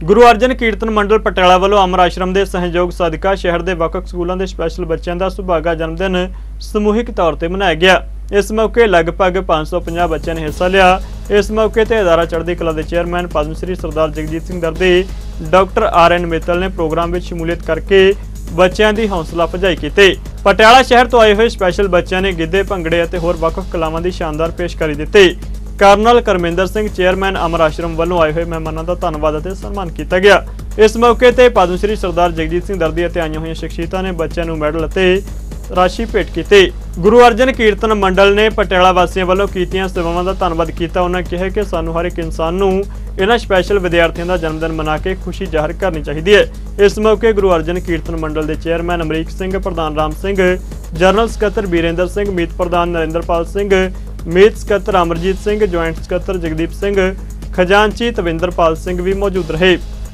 गुरु अर्जन कीर्तन मंडल पटियाला वालों अमर आश्रम के सहयोग सदका शहर के ਵੱਖ-ਵੱਖ स्कूलों के स्पैशल बच्चों का सुभागा जन्मदिन समूहिक तौर पर मनाया गया। इस मौके लगभग 550 बच्चों ने हिस्सा लिया। इस मौके ते अदारा चढ़ती कला के chairman Padmashri Sardar Jagjit Singh Dardi doctor RN Mittal ने प्रोग्राम में शमूलियत करके बच्चों की हौसला अफजाई की। पटियाला शहर तो आए हुए स्पैशल बच्चों ने गिद्धे भंगड़े और होर ਵੱਖ-ਵੱਖ कलावां की शानदार पेशकारी दी। कर्नल करमिंदर सिंह चेयरमैन अमर आश्रम वालों आए हुए मेहमानों का धन्यवाद और सन्मान किया गया। इस मौके पर पद्मश्री सरदार जगजीत सिंह दर्दी और आईयां हुई शख्सियतां ने बच्चों को मैडल और राशि भेंट की। गुरु अर्जन कीर्तन मंडल ने पटियाला वासियों वालों कीतियां सेवावां का धन्यवाद किया। उन्होंने कहा कि सानू हर एक इंसान नूं इन्हां स्पैशल विद्यार्थियों का जन्मदिन मना के खुशी जाहिर करनी चाहिए है। इस मौके गुरु अर्जन कीर्तन मंडल के चेयरमैन अमरीक सिंह, प्रधान राम सिंह, जनरल सकत्तर बीरेंद्र सिंह, मीत प्रधान नरेंद्रपाल सिंह, मीत सकत्तर अमरजीत सिंह, ज्वाइंट सकत्तर जगदीप सिंह, खजांची तविंदरपाल सिंह भी मौजूद रहे।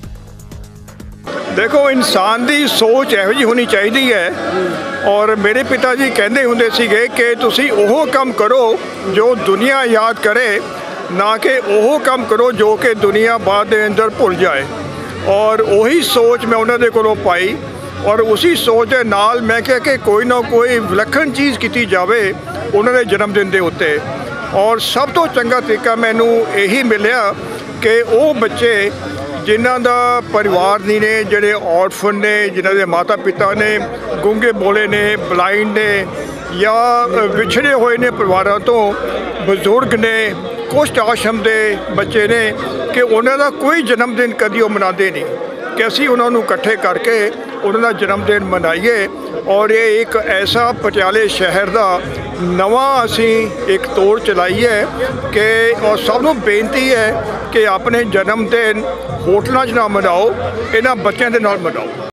देखो, इंसान की सोच इहो जी होनी चाहिए है। और मेरे पिता जी कहते होंदे सीगे कि तुसी ओह काम करो जो दुनिया याद करे, ना कि ओह काम करो जो कि दुनिया बाद दे अंदर भुल जाए। और वही सोच मैं उन्होंने कोलों पाई और उसी सोच के नाल मैं कहा कि कोई ना कोई विलखण चीज़ की जाए उन्होंने जन्मदिन के उत्ते। और सब तो चंगा तरीका मैनू यही मिलिया कि वो बच्चे जिन्हां दा परिवार नहीं ने, जिहड़े ऑर्फन ने, जिन्हां दे माता पिता ने गूंगे बोले ने, ब्लाइंड ने, या विछड़े हुए ने परिवारों तो, बजुर्ग ने, कुष्ठ आश्रम के बच्चे ने, कि उन्हों का कोई जन्मदिन कभी वो मनाते नहीं कि असी उन्होंने इकट्ठे करके उन्होंने जन्मदिन मनाइए। और ये एक ऐसा पटियाले शहर का नवा असी एक तोड़ चलाई है कि और सबनों बेनती है कि अपने जन्मदिन होटलों च ना मनाओ, इन्हां बच्चों के नाल मनाओ।